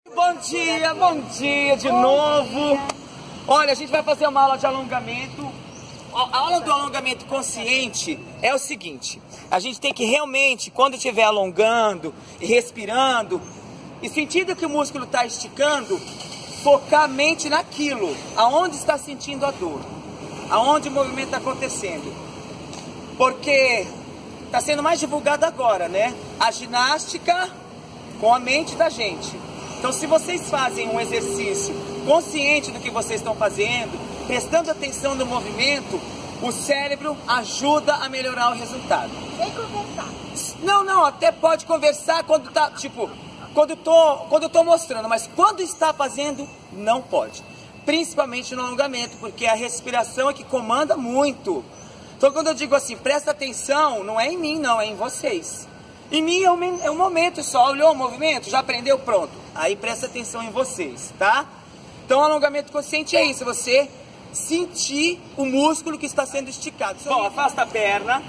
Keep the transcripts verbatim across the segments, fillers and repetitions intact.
Bom dia, bom dia de novo. Olha, a gente vai fazer uma aula de alongamento. A aula do alongamento consciente é o seguinte: a gente tem que realmente, quando estiver alongando e respirando e sentindo que o músculo está esticando, focar a mente naquilo, aonde está sentindo a dor, aonde o movimento está acontecendo. Porque está sendo mais divulgado agora, né? A ginástica com a mente da gente. Então, se vocês fazem um exercício consciente do que vocês estão fazendo, prestando atenção no movimento, o cérebro ajuda a melhorar o resultado. Sem conversar. Não, não, até pode conversar quando tá, tipo, quando tô, quando eu tô mostrando, mas quando está fazendo, não pode. Principalmente no alongamento, porque a respiração é que comanda muito. Então, quando eu digo assim, presta atenção, não é em mim, não, é em vocês. Em mim é um, é um momento só, olhou o movimento, já aprendeu, pronto. Aí presta atenção em vocês, tá? Então, alongamento consciente é isso, você sentir o músculo que está sendo esticado. Bom, afasta a perna.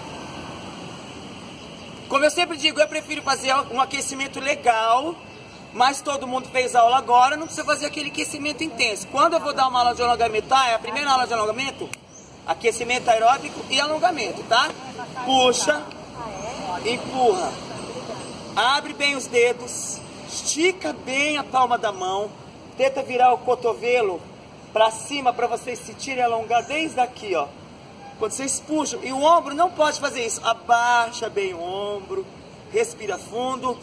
Como eu sempre digo, eu prefiro fazer um aquecimento legal, mas todo mundo fez aula agora, não precisa fazer aquele aquecimento intenso. Quando eu vou dar uma aula de alongamento, tá? É a primeira aula de alongamento, aquecimento aeróbico e alongamento, tá? Puxa, empurra, abre bem os dedos, estica bem a palma da mão, tenta virar o cotovelo para cima para vocês sentirem alongar desde aqui, ó. Quando vocês puxam, e o ombro não pode fazer isso, abaixa bem o ombro, respira fundo,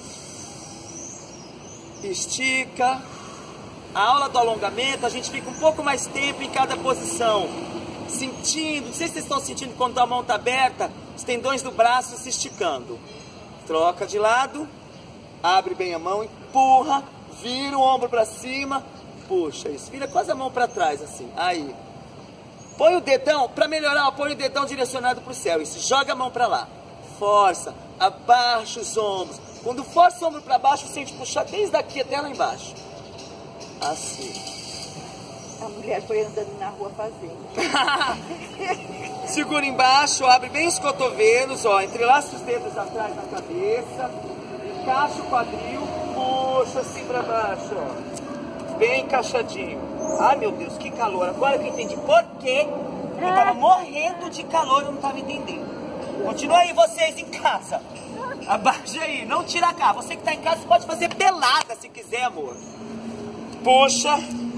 estica. A aula do alongamento, a gente fica um pouco mais tempo em cada posição, sentindo, não sei se vocês estão sentindo quando a mão está aberta, os tendões do braço se esticando. Troca de lado, abre bem a mão, empurra, vira o ombro para cima, puxa isso, vira quase a mão para trás assim, aí. Põe o dedão, para melhorar, põe o dedão direcionado para o céu, isso, joga a mão para lá, força, abaixa os ombros. Quando força o ombro para baixo, você sente puxar desde aqui até lá embaixo. Assim. A mulher foi andando na rua fazendo. Segura embaixo, abre bem os cotovelos, ó, entrelaça os dedos atrás da cabeça, encaixa o quadril, puxa assim pra baixo, ó, bem encaixadinho. Ai meu Deus, que calor, agora que eu entendi por quê eu tava morrendo de calor, eu não tava entendendo. Continua aí vocês em casa, abaixa aí, não tira a cara, você que tá em casa pode fazer pelada se quiser, amor. Puxa.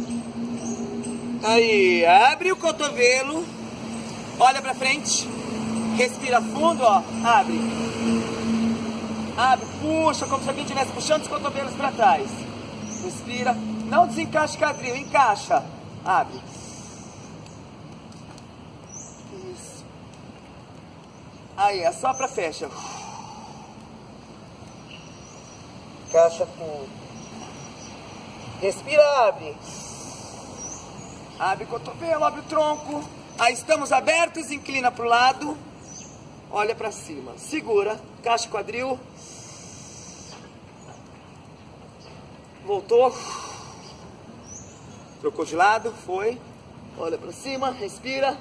Aí, abre o cotovelo, olha pra frente, respira fundo, ó, abre, abre, puxa, como se alguém estivesse puxando os cotovelos pra trás, respira, não desencaixa o quadril, encaixa, abre, isso, aí, assopra, fecha, encaixa fundo, respira, abre. Abre o cotovelo, abre o tronco. Aí estamos abertos, inclina para o lado. Olha para cima. Segura, encaixa o quadril. Voltou. Trocou de lado, foi. Olha para cima, respira.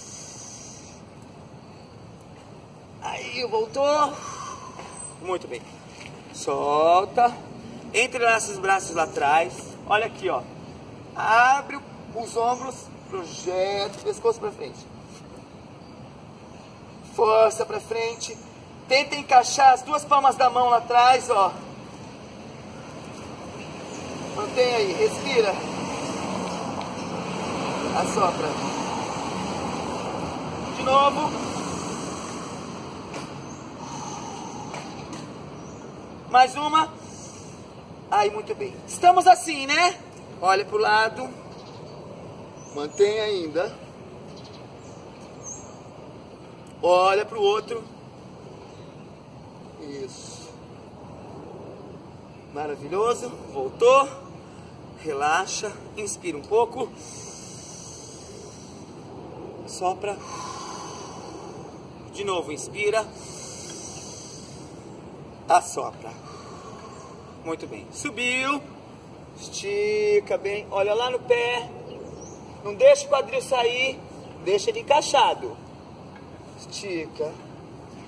Aí, voltou. Muito bem. Solta. Entrelaça os braços lá atrás. Olha aqui, ó. Abre o os ombros, projeta o pescoço para frente. Força para frente. Tenta encaixar as duas palmas da mão lá atrás, ó. Mantém aí, respira. Assopra. De novo. Mais uma. Aí, muito bem. Estamos assim, né? Olha pro lado. Mantém ainda. Olha para o outro. Isso. Maravilhoso. Voltou. Relaxa. Inspira um pouco. Sopra. De novo, inspira. Assopra. Muito bem. Subiu. Estica bem. Olha lá no pé. Não deixa o quadril sair, deixa ele encaixado. Estica.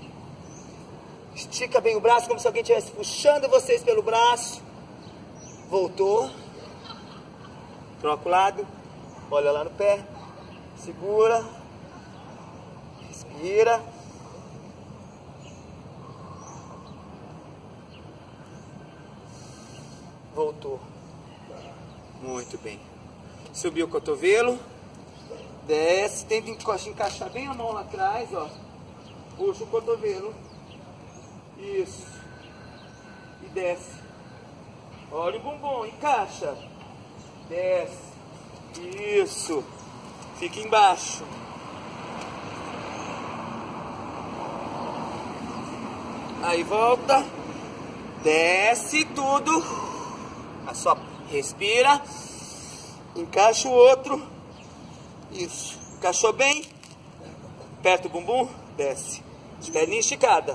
Estica bem o braço, como se alguém estivesse puxando vocês pelo braço. Voltou. Troca o lado. Olha lá no pé. Segura. Respira. Voltou. Muito bem. Subiu o cotovelo. Desce. Tenta encaixar bem a mão lá atrás, ó. Puxa o cotovelo. Isso. E desce. Olha o bumbum. Encaixa. Desce. Isso. Fica embaixo. Aí volta. Desce tudo. Só respira. Encaixa o outro. Isso. Encaixou bem. Aperta o bumbum. Desce. Perninha esticada.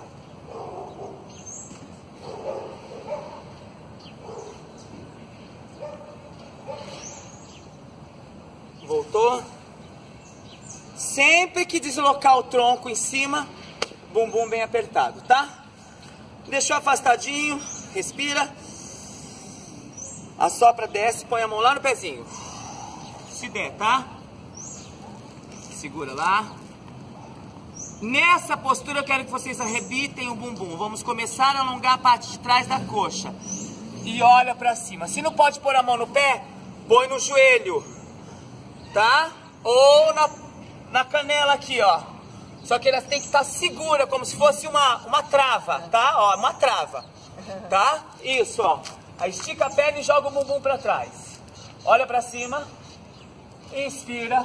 Voltou. Sempre que deslocar o tronco em cima, bumbum bem apertado, tá? Deixou afastadinho. Respira. Assopra, desce, põe a mão lá no pezinho. Se der, tá? Segura lá. Nessa postura eu quero que vocês arrebitem o bumbum. Vamos começar a alongar a parte de trás da coxa. E olha pra cima. Se não pode pôr a mão no pé, põe no joelho. Tá? Ou na, na canela aqui, ó. Só que elas têm que estar seguras, como se fosse uma, uma trava, tá? Ó, uma trava. Tá? Isso, ó. Aí estica a perna e joga o bumbum pra trás. Olha pra cima. Inspira.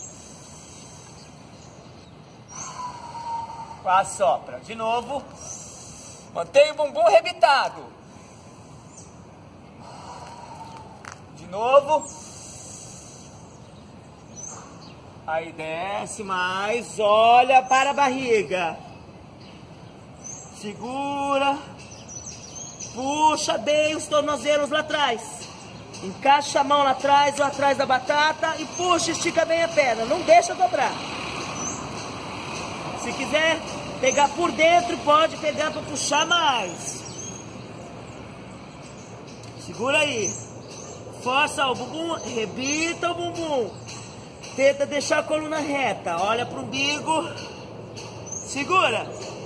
Assopra. De novo. Mantém o bumbum arrebitado. De novo. Aí desce mais. Olha para a barriga. Segura. Puxa bem os tornozelos lá atrás. Encaixa a mão lá atrás ou atrás da batata e puxa, estica bem a perna. Não deixa dobrar. Se quiser pegar por dentro, pode pegar para puxar mais. Segura aí. Força o bumbum, rebita o bumbum. Tenta deixar a coluna reta. Olha para o umbigo. Segura.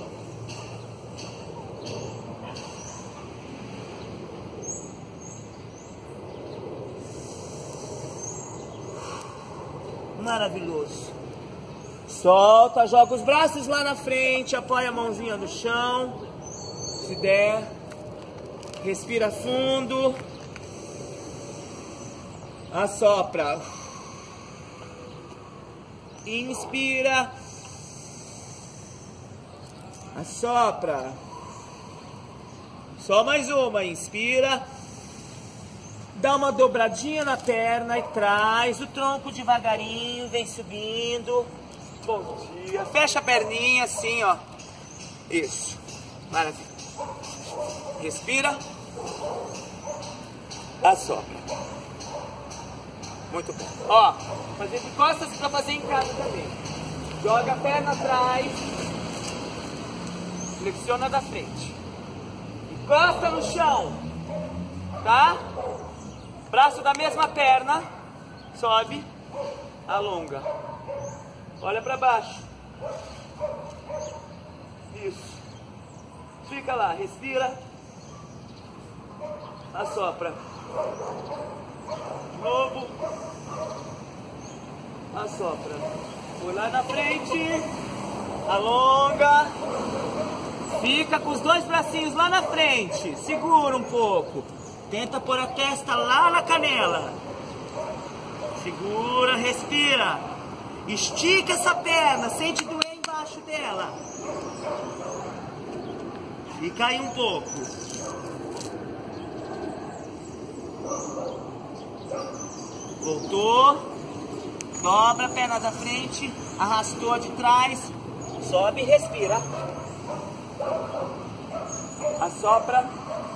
Maravilhoso. Solta, joga os braços lá na frente, apoia a mãozinha no chão, se der. Respira fundo. Assopra. Inspira. Assopra. Só mais uma, inspira. Dá uma dobradinha na perna e traz o tronco devagarinho, vem subindo. Bom dia. Fecha a perninha assim, ó. Isso. Maravilha. Respira. Assopra. Muito bom. Ó, fazer de costas para fazer em casa também. Joga a perna atrás. Flexiona da frente. Encosta no chão. Tá? Braço da mesma perna, sobe, alonga. Olha para baixo. Isso. Fica lá, respira. Assopra. De novo. Assopra. Foi lá na frente. Alonga. Fica com os dois bracinhos lá na frente. Segura um pouco. Tenta pôr a testa lá na canela. Segura, respira. Estica essa perna, sente doer embaixo dela. Fica aí um pouco. Voltou. Dobra a perna da frente. Arrastou de trás. Sobe e respira. Assopra.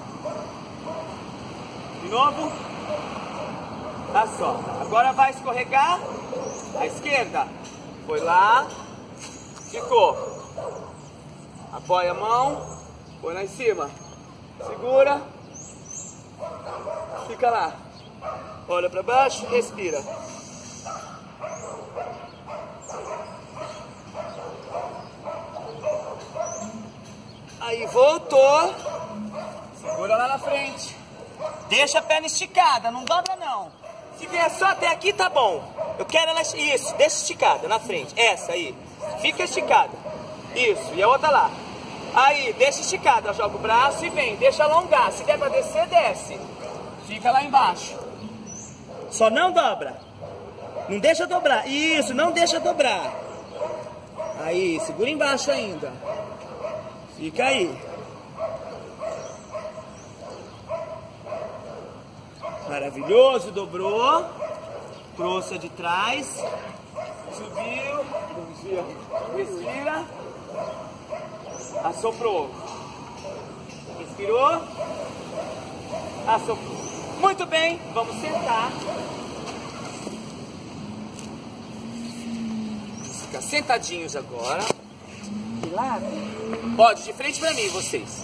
De novo. Assopra. Agora vai escorregar. À esquerda. Foi lá. Ficou. Apoia a mão. Põe lá em cima. Segura. Fica lá. Olha pra baixo, respira. Aí voltou. Segura lá na frente. Deixa a perna esticada, não dobra não. Se vier só até aqui, tá bom. Eu quero ela... Isso, deixa esticada na frente. Essa aí. Fica esticada. Isso, e a outra lá. Aí, deixa esticada. Joga o braço e vem. Deixa alongar. Se der pra descer, desce. Fica lá embaixo. Só não dobra. Não deixa dobrar. Isso, não deixa dobrar. Aí, segura embaixo ainda. Fica aí. Maravilhoso, dobrou. Trouxe de trás. Subiu. Respira. Assoprou. Respirou. Assoprou. Muito bem, vamos sentar. Fica sentadinhos agora. De lado? Pode, de frente pra mim, vocês.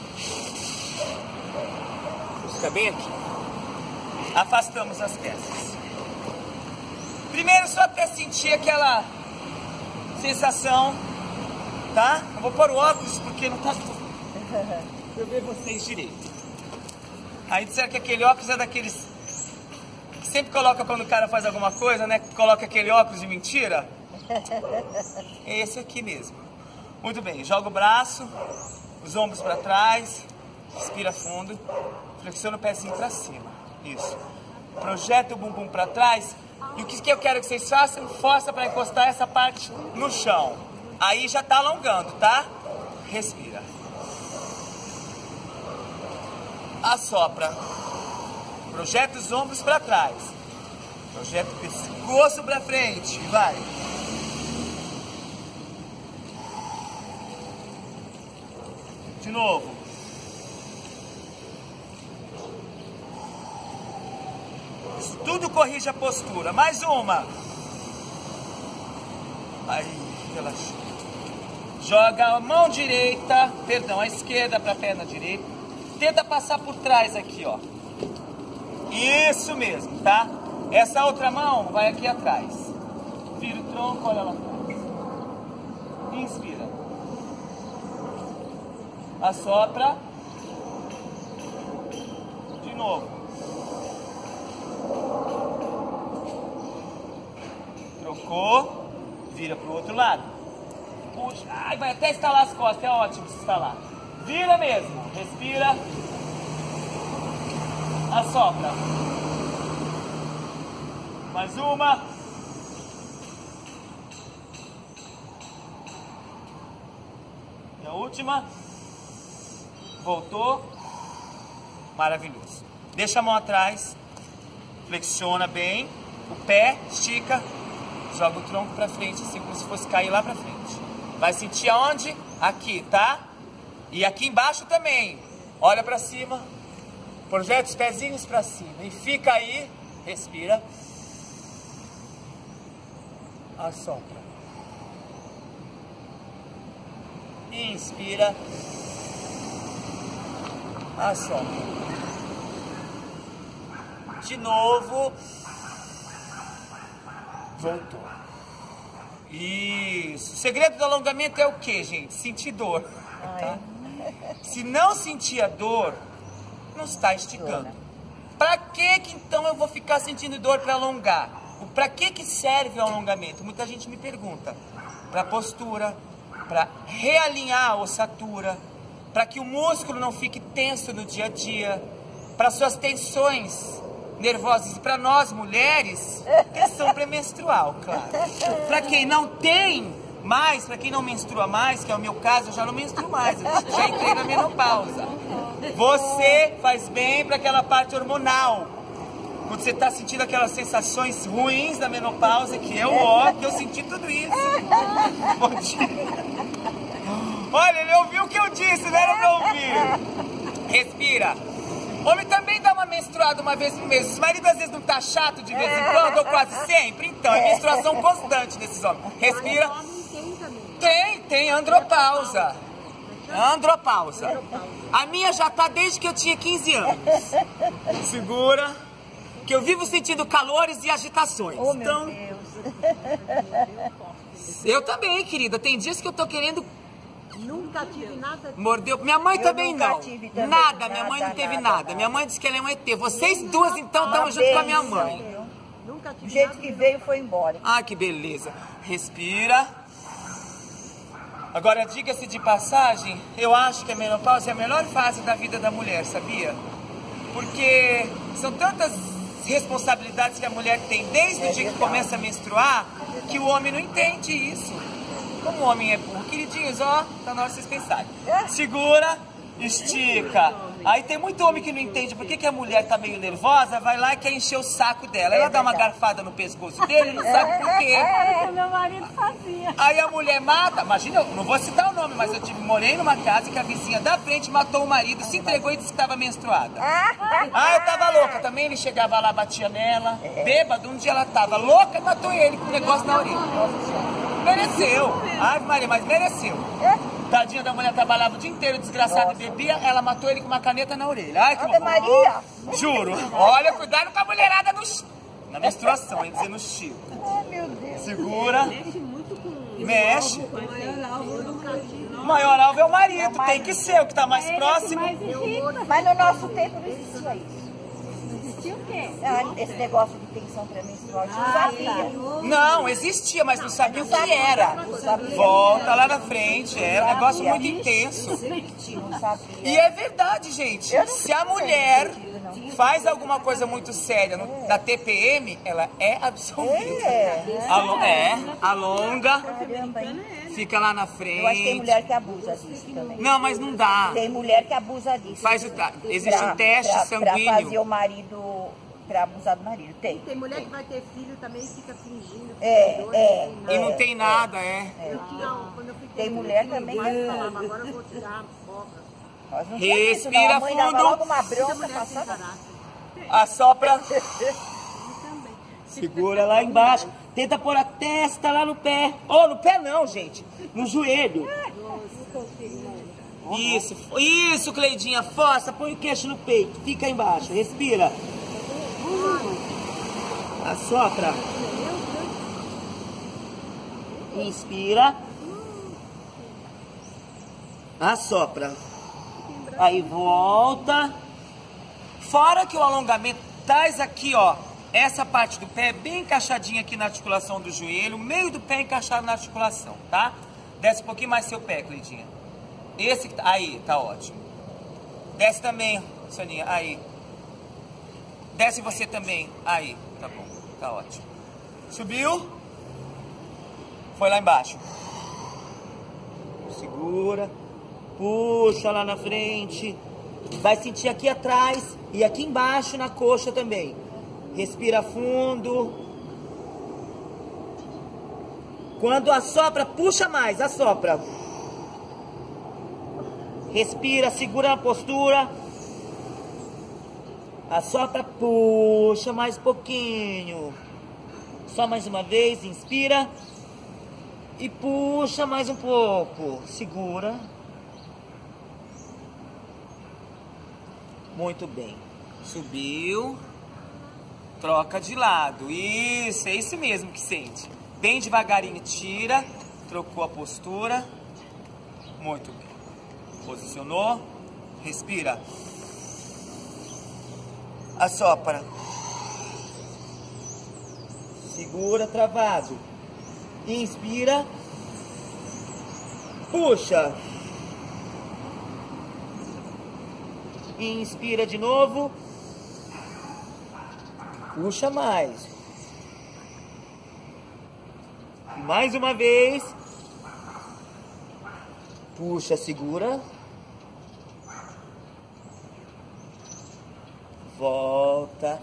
Vou ficar bem aqui. Afastamos as peças. Primeiro, só para sentir aquela sensação, tá? Eu vou pôr o óculos porque não tá pra eu ver vocês direito. Aí disseram que aquele óculos é daqueles que sempre coloca quando o cara faz alguma coisa, né? Coloca aquele óculos de mentira. É esse aqui mesmo. Muito bem, joga o braço, os ombros para trás, respira fundo, flexiona o pezinho para cima. Isso. Projeta o bumbum para trás. E o que eu quero que vocês façam? Força para encostar essa parte no chão. Aí já tá alongando, tá? Respira. Assopra. Projeta os ombros para trás. Projeta o pescoço para frente. Vai. De novo. Isso tudo corrige a postura. Mais uma. Aí, relaxa. Joga a mão direita, perdão, a esquerda para a perna direita. Tenta passar por trás aqui, ó. Isso mesmo, tá? Essa outra mão vai aqui atrás. Vira o tronco, olha lá atrás. Inspira. Assopra. De novo. Trocou. Vira pro outro lado. Puxa. Ai, vai até estalar as costas. É ótimo se estalar. Vira mesmo. Respira. Assopra. Mais uma. E a última. Voltou. Maravilhoso. Deixa a mão atrás. Flexiona bem. O pé, estica. Joga o tronco pra frente, assim como se fosse cair lá pra frente. Vai sentir aonde? Aqui, tá? E aqui embaixo também. Olha pra cima. Projeta os pezinhos pra cima. E fica aí. Respira. Assopra. Inspira. Assopra. De novo. Voltou. Isso. O segredo do alongamento é o que, gente? Sentir dor. Tá? Se não sentir a dor, não está esticando. Pra que que então eu vou ficar sentindo dor para alongar? Pra que que serve o alongamento? Muita gente me pergunta. Pra postura, pra realinhar a ossatura, para que o músculo não fique tenso no dia a dia, para suas tensões nervosas. E para nós mulheres, tensão pré-menstrual, claro. Para quem não tem mais, para quem não menstrua mais, que é o meu caso, eu já não menstruo mais, eu já entrei na menopausa. Você faz bem para aquela parte hormonal. Quando você está sentindo aquelas sensações ruins da menopausa, que eu, ó, que eu senti tudo isso. Bom dia. Olha, ele ouviu o que eu disse, não era pra ouvir. Respira. Homem também dá uma menstruada uma vez por mês. Os maridos às vezes não tá chato de vez em quando, ou quase sempre. Então, é menstruação constante desses homens. Respira. Tem, tem andropausa. Andropausa. A minha já tá desde que eu tinha quinze anos. Segura. Que eu vivo sentindo calores e agitações. Oh, meu então, Deus. eu também, querida. Tem dias que eu tô querendo... Nunca tive nada. Mordeu. Minha mãe Eu também nunca não. tive também Nada, minha nada, mãe não teve nada, nada. nada. Minha mãe disse que ela é um E T. Vocês duas, então, Uma estão junto com a minha bênção, mãe. viu? Nunca Do tive jeito nada. que veio, foi embora. Ah, que beleza. Respira. Agora, diga-se de passagem, eu acho que a menopausa é a melhor fase da vida da mulher, sabia? Porque são tantas responsabilidades que a mulher tem desde o dia que começa a menstruar, que o homem não entende isso. Como o homem é burro. Queridinhos, ó, tá na hora de vocês pensarem. Segura, estica. Aí tem muito homem que não entende por que, que a mulher tá meio nervosa, vai lá e quer encher o saco dela. Ela dá uma garfada no pescoço dele, não sabe por quê. É, meu marido fazia. Aí a mulher mata, imagina, eu não vou citar o nome, mas eu tive, morei numa casa que a vizinha da frente matou o marido, se entregou e disse que estava menstruada. Ah, eu tava louca também, ele chegava lá, batia nela, bêbado, um dia ela tava louca e matou ele com um negócio na orelha. Mereceu. Ai, Maria, mas mereceu. Tadinha da mulher, trabalhava o dia inteiro, desgraçada, bebia, ela matou ele com uma caneta na orelha. Ai, que Ave Maria! Juro. Olha, cuidado com a mulherada no, na menstruação, ia dizer no Chico. Ai, meu Deus. Segura. Mexe muito com Mexe. o maior alvo educativo. O maior alvo é o marido, tem que ser o que tá mais próximo. Mas no nosso tempo não existia isso. Existia o quê? Ah, esse negócio de tensão pré-menstrual, a gente não sabia. Não, existia, mas não sabia o que Sabia, era. não sabia. Volta lá na frente, é um negócio muito intenso. Não sabia. E é verdade, gente. Eu não Se a sei mulher sentido, não. faz alguma coisa muito séria no, na T P M, ela é absolvida. É. Alo- é, alonga, Caramba, hein? fica lá na Eu acho que tem frente. mulher que abusa disso também. Não, mas não dá. Tem mulher que abusa disso. Faz o ta- existe Pra- um teste pra- sanguíneo. Pra fazer o marido, pra abusar do marido. Tem. Tem mulher que vai ter filho também e fica fingindo. É, fica é. doida, E não É, tem nada, é. Eu tinha, quando eu fui ter Tem filho, mulher eu tinha um também pai que- que falava, agora eu vou tirar a cobra. Nós não tinha isso, não. Respira A mãe dava fundo. logo uma Muita bronca mulher sem passada. caráter. Assopra. Segura lá embaixo. Tenta pôr a testa lá no pé. Oh, no pé não, gente. No joelho. Isso, isso, Cleidinha. Força, põe o queixo no peito. Fica aí embaixo. Respira. Assopra. Inspira. Assopra. Aí volta. Fora que o alongamento traz aqui, ó, essa parte do pé bem encaixadinha aqui na articulação do joelho, o meio do pé encaixado na articulação, tá? Desce um pouquinho mais seu pé, Cleidinha. Esse que tá, aí, tá ótimo. Desce também, Soninha, aí. Desce você também, aí, tá bom, tá ótimo. Subiu. Foi lá embaixo. Segura. Puxa lá na frente. Vai sentir aqui atrás e aqui embaixo na coxa também. Respira fundo. Quando assopra, puxa mais, assopra. Respira, segura a postura. Assopra, puxa mais um pouquinho. Só mais uma vez, inspira. E puxa mais um pouco. Segura. Muito bem. Subiu. Troca de lado. Isso, é isso mesmo que sente. Bem devagarinho, tira. Trocou a postura. Muito bem. Posicionou. Respira. Assopra. Segura, travado. Inspira. Puxa. Inspira de novo. Puxa mais. Mais uma vez. Puxa, segura. Volta.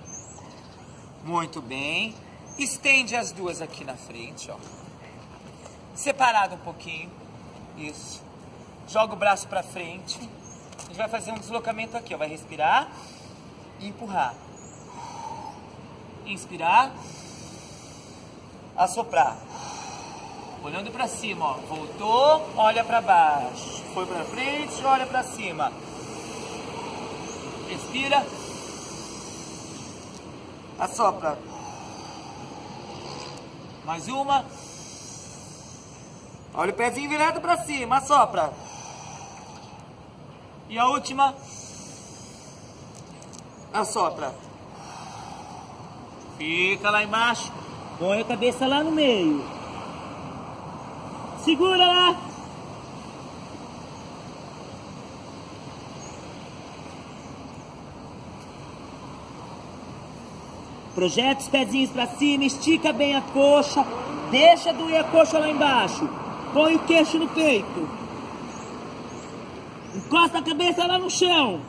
Muito bem. Estende as duas aqui na frente, ó. Separado um pouquinho. Isso. Joga o braço pra frente. A gente vai fazer um deslocamento aqui, ó. Vai respirar e empurrar. Inspirar. Assoprar. Olhando pra cima, ó. Voltou, olha pra baixo. Foi pra frente, olha pra cima. Respira. Assopra. Mais uma. Olha o pezinho virado pra cima, assopra. E a última. Assopra. Fica lá embaixo. Põe a cabeça lá no meio. Segura lá. Projeta os pezinhos pra cima, estica bem a coxa. Deixa doer a coxa lá embaixo. Põe o queixo no peito. Encosta a cabeça lá no chão.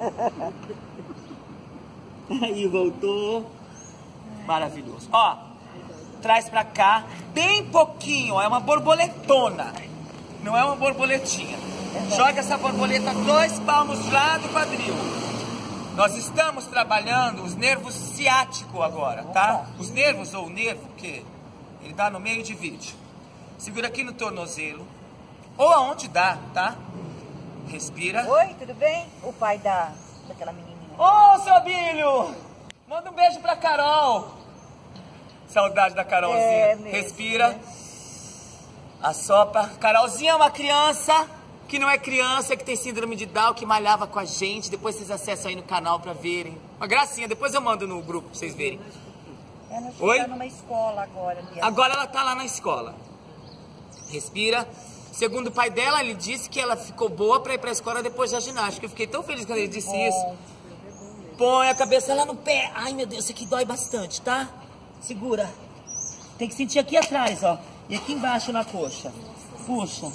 Aí, voltou. Maravilhoso. Ó, traz pra cá bem pouquinho, ó, é uma borboletona. Não é uma borboletinha. Joga essa borboleta dois palmos de lado do quadril. Nós estamos trabalhando os nervos ciáticos agora, tá? Os nervos ou o nervo, que ele dá no meio de vídeo. Segura aqui no tornozelo. Ou aonde dá, tá? Respira. Oi, tudo bem? O pai da, daquela menininha. Ô, seu Abílio! Manda um beijo pra Carol. Saudade da Carolzinha. É mesmo, respira. né? Assopra. Carolzinha é uma criança que não é criança, que tem síndrome de Down, que malhava com a gente. Depois vocês acessam aí no canal pra verem. Uma gracinha, depois eu mando no grupo pra vocês verem. Ela Oi? está numa escola agora. Minha Agora ela tá lá na escola. Respira. Segundo o pai dela, ele disse que ela ficou boa pra ir pra escola depois da ginástica. Eu fiquei tão feliz quando ele disse Bom. isso. Põe a cabeça lá no pé. Ai, meu Deus, isso aqui dói bastante, tá? Segura. Tem que sentir aqui atrás, ó. E aqui embaixo na coxa. Puxa.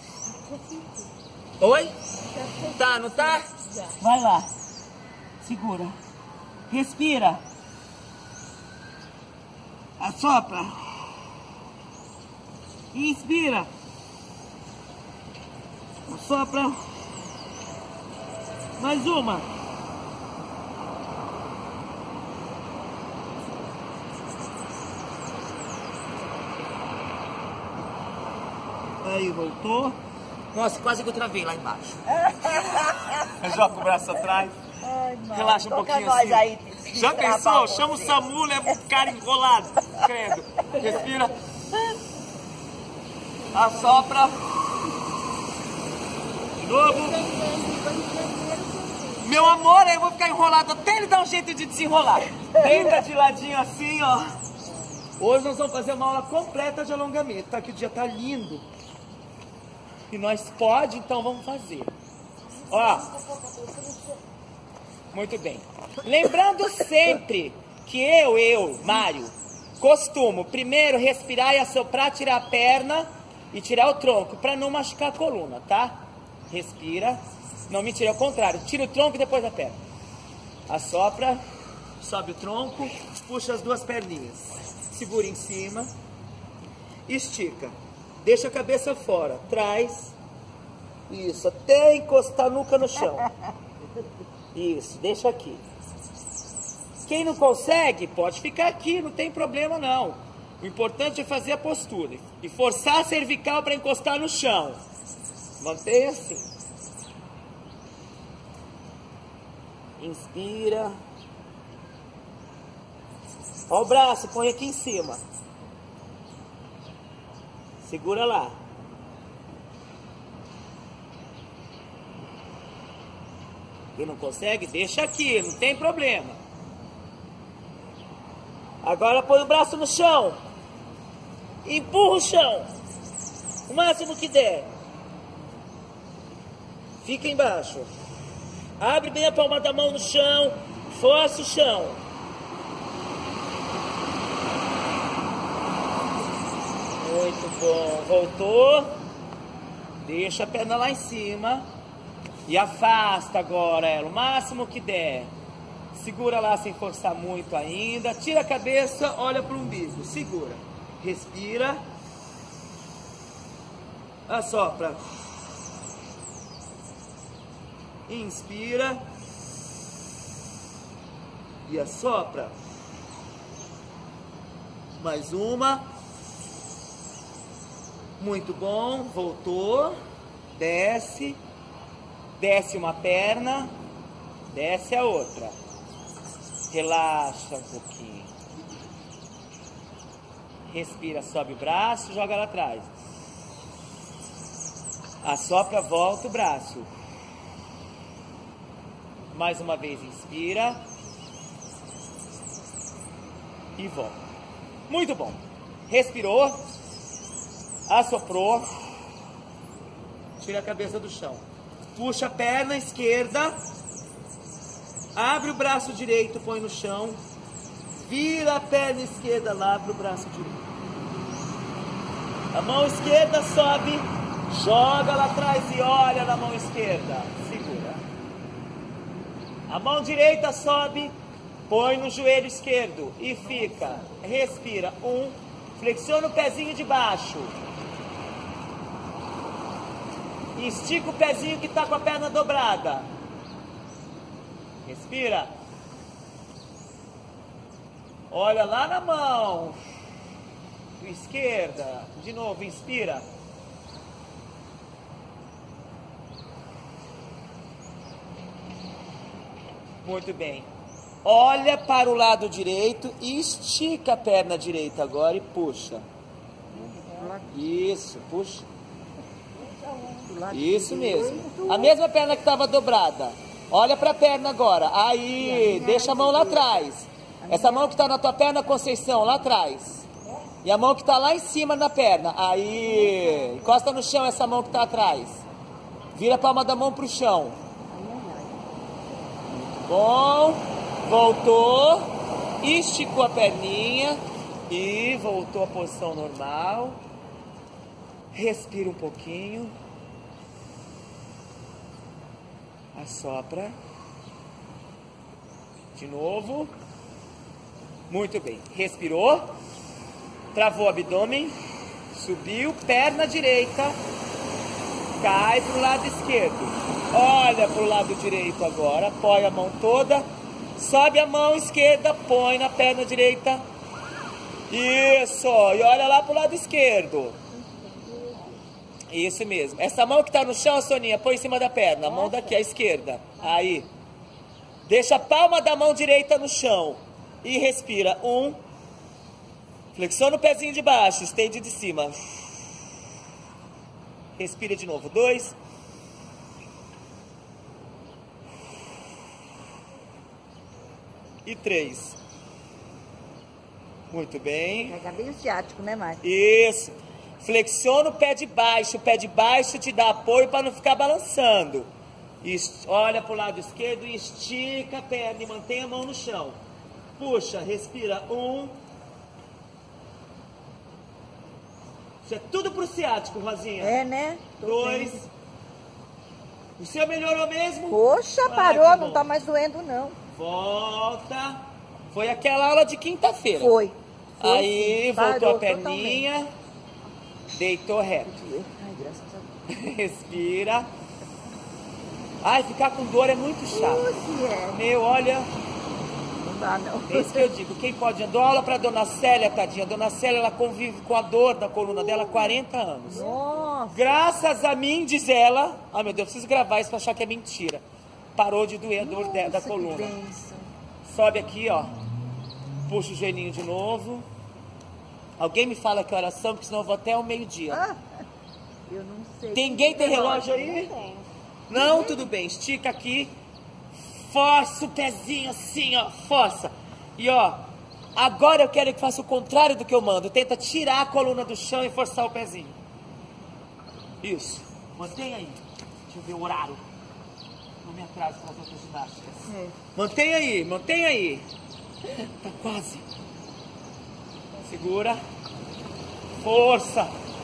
Oi? Tá, não tá? Vai lá. Segura. Respira. Assopra. Inspira. Assopra. Mais uma. Aí, voltou. Nossa, quase que eu travei lá embaixo. Joga o braço atrás. Ai, não. Relaxa um Toca pouquinho nós assim. aí, Já destravar pensou? você. Chama o SAMU, leva o cara enrolado. Credo. Respira. Assopra. De novo. Meu amor, aí eu vou ficar enrolado até ele dar um jeito de desenrolar. Deita de ladinho assim, ó. Hoje nós vamos fazer uma aula completa de alongamento, tá? Que o dia tá lindo. E nós pode, então vamos fazer. Ó. Muito bem. Lembrando sempre que eu, eu, Mário, costumo primeiro respirar e assoprar, tirar a perna e tirar o tronco, pra não machucar a coluna, tá? Respira. Não, mentira, é o contrário. Tira o tronco e depois a perna. Assopra, sobe o tronco, puxa as duas perninhas. Segura em cima, estica, deixa a cabeça fora, traz, isso, até encostar a nuca no chão, isso, deixa aqui. Quem não consegue, pode ficar aqui, não tem problema não. O importante é fazer a postura e forçar a cervical para encostar no chão. Mantenha assim. Inspira. Ó o braço, põe aqui em cima. Segura lá. Quem não consegue, deixa aqui, não tem problema. Agora põe o braço no chão. Empurra o chão. O máximo que der. Fica embaixo. Abre bem a palma da mão no chão. Força o chão. Muito bom. Voltou. Deixa a perna lá em cima. E afasta agora ela, o máximo que der. Segura lá sem forçar muito ainda. Tira a cabeça, olha para o umbigo. Segura. Respira. Assopra. Inspira. E assopra. Mais uma. Muito bom, voltou, desce, desce uma perna, desce a outra. Relaxa um pouquinho. Respira, sobe o braço, joga lá atrás. Assopra, volta o braço. Mais uma vez, inspira. E volta. Muito bom. Respirou. Assoprou. Tira a cabeça do chão. Puxa a perna esquerda. Abre o braço direito, põe no chão. Vira a perna esquerda lá, abre o braço direito. A mão esquerda sobe. Joga lá atrás e olha na mão esquerda. Segura. A mão direita sobe. Põe no joelho esquerdo e fica. Respira. Um. Flexiona o pezinho de baixo. Estica o pezinho que está com a perna dobrada. Respira. Olha lá na mão. Esquerda. De novo, inspira. Muito bem. Olha para o lado direito e estica a perna direita agora e puxa. Isso, puxa. Isso mesmo. A mesma perna que estava dobrada. Olha para a perna agora. Aí, deixa a mão lá atrás. Essa mão que está na tua perna, Conceição, lá atrás. E a mão que está lá em cima na perna. Aí, encosta no chão essa mão que está atrás. Vira a palma da mão para o chão. Bom. Voltou. Esticou a perninha. E voltou à posição normal. Respira um pouquinho. Assopra. De novo. Muito bem. Respirou. Travou o abdômen. Subiu. Perna direita. Cai para o lado esquerdo. Olha para o lado direito agora. Apoia a mão toda. Sobe a mão esquerda. Põe na perna direita. Isso. E olha lá para o lado esquerdo. Isso mesmo. Essa mão que está no chão, Soninha, põe em cima da perna. A mão daqui, a esquerda. Aí. Deixa a palma da mão direita no chão. E respira. Um. Flexiona o pezinho de baixo. Estende de cima. Respira de novo. Dois. E três. Muito bem. Pega bem o ciático, né, Márcia? Isso. Flexiona o pé de baixo. O pé de baixo te dá apoio para não ficar balançando. Est- Olha para o lado esquerdo e estica a perna e mantém a mão no chão. Puxa, respira. Um. Isso é tudo pro ciático, Rosinha. É, né? Tô Dois. vendo. O seu melhorou mesmo? Poxa, Ai, parou, que não bom. tá mais doendo, não. Volta. Foi aquela aula de quinta-feira. Foi. Foi Aí sim, voltou parou a perninha. Deitou reto. Ai, graças a Deus. Respira. Ai, ficar com dor é muito chato. Puxa, é. Meu, olha, Não dá, não. é isso que eu digo. Quem pode... Eu dou aula pra Dona Célia, tadinha. Dona Célia, ela convive com a dor da coluna dela há quarenta anos. Nossa. Graças a mim, diz ela... Ai, meu Deus, eu preciso gravar isso pra achar que é mentira. Parou de doer a dor de- da Nossa, que coluna. bênção. Sobe aqui, ó. Puxa o joelhinho de novo. Alguém me fala que horas são, porque senão eu vou até o meio-dia. Ah, eu não sei. Tem ninguém tem relógio aí? Não tem. Não, tudo bem. Estica aqui. Força o pezinho assim, ó. Força. E ó, agora eu quero que faça o contrário do que eu mando. Tenta tirar a coluna do chão e forçar o pezinho. Isso. Mantenha aí. Deixa eu ver o horário. Não me atraso para as outras ginásticas. É. Mantenha aí, mantenha aí. Tá quase. Segura. Força.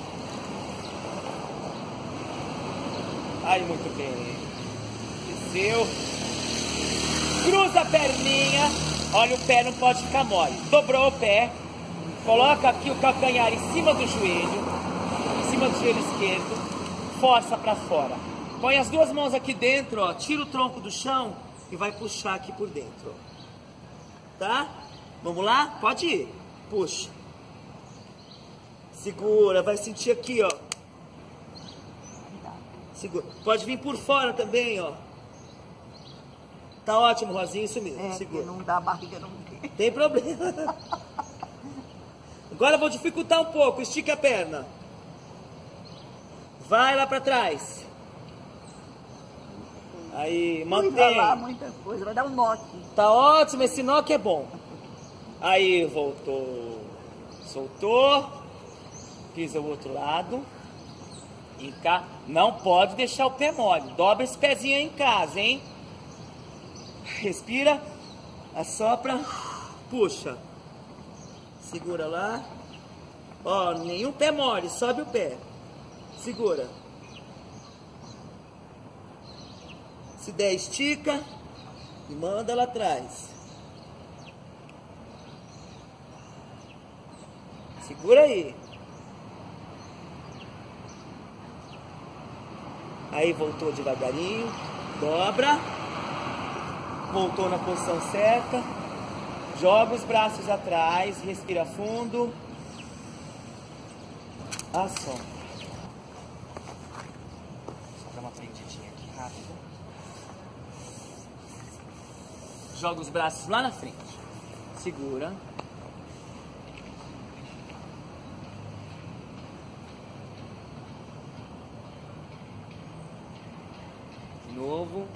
Ai, muito bem. Desceu. Cruza a perninha. Olha, o pé não pode ficar mole. Dobrou o pé. Coloca aqui o calcanhar em cima do joelho. Em cima do joelho esquerdo. Força pra fora. Põe as duas mãos aqui dentro, ó. Tira o tronco do chão e vai puxar aqui por dentro. Tá? Vamos lá? Pode ir. Puxa. Segura, vai sentir aqui, ó. Segura. Pode vir por fora também, ó. Tá ótimo, Rosinha, isso mesmo. É, Segura. porque não dá, a barriga não tem. Tem problema. Agora eu vou dificultar um pouco. Estica a perna. Vai lá pra trás. Aí, mantém. Vai lá, muita coisa, vai dar um nó aqui. Tá ótimo, esse nó que é bom. Aí, voltou. Soltou. Pisa o outro lado. E cá. Não pode deixar o pé mole. Dobra esse pezinho aí em casa, hein? Respira. Assopra. Puxa. Segura lá. Ó, nenhum pé mole. Sobe o pé. Segura. Se der, estica. E manda lá atrás. Segura aí. Aí voltou devagarinho. Dobra. Voltou na posição certa. Joga os braços atrás. Respira fundo. Assopra. Só dar uma prendidinha aqui rápido. Joga os braços lá na frente. Segura. De novo.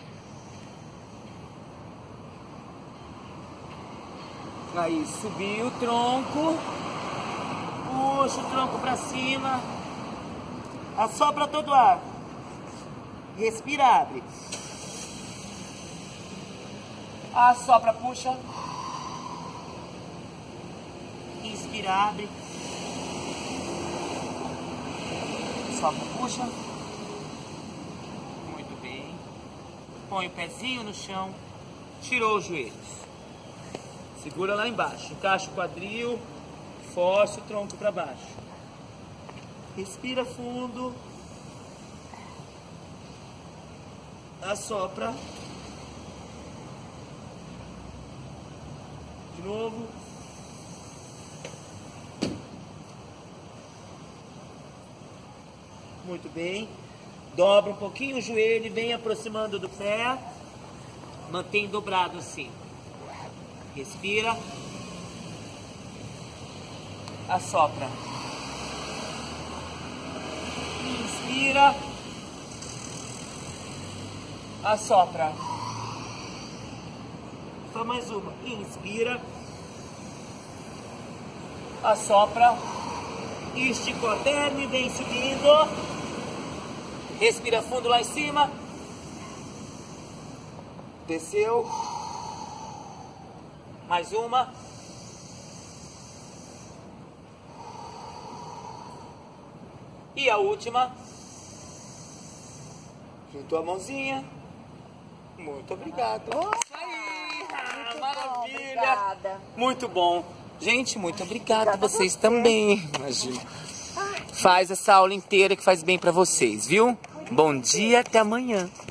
Aí, subiu o tronco. Puxa o tronco pra cima. Assopra todo o ar. Respira, abre. Assopra, puxa. Inspira, abre. Sopra, puxa. Muito bem. Põe o pezinho no chão. Tirou os joelhos. Segura lá embaixo. Encaixa o quadril. Força o tronco para baixo. Respira fundo. Assopra. De novo. Muito bem. Dobra um pouquinho o joelho e vem aproximando do pé. Mantém dobrado assim. Respira. Assopra. Inspira. Assopra. Só mais uma. Inspira. Assopra. Estica a perna e vem subindo. Respira fundo lá em cima. Desceu. Mais uma. E a última. Juntou a mãozinha. Muito obrigado. Isso aí. Ah, maravilha. Obrigada. Muito bom. Gente, muito obrigado. Vocês também. Imagina. Faz essa aula inteira que faz bem pra vocês, viu? Bom dia, até amanhã.